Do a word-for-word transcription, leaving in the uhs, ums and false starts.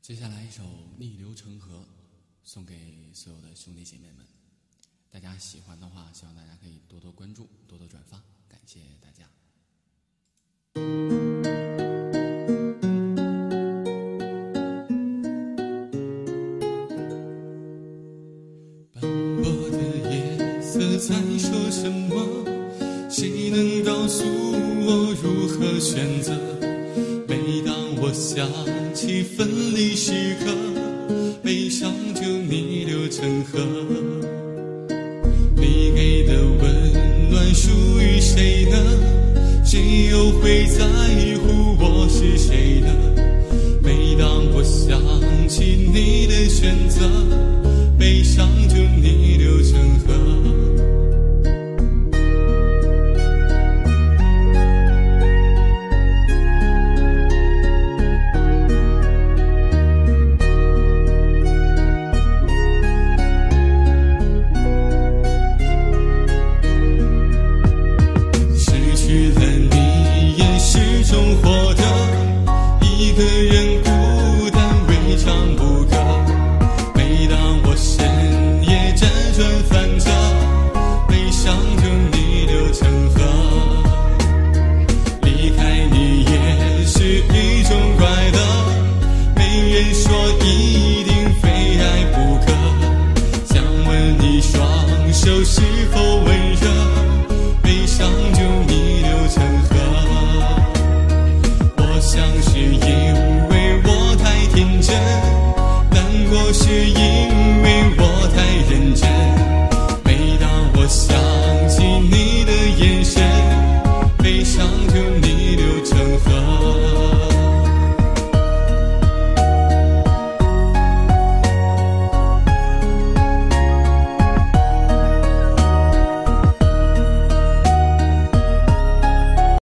接下来一首《逆流成河》，送给所有的兄弟姐妹们。大家喜欢的话，希望大家可以多多关注，多多转发，感谢大家。斑驳的夜色在说什么？谁能告诉我如何选择？每当我想起分离时刻，悲伤就逆流成河。你给的温暖属于谁呢？谁又会在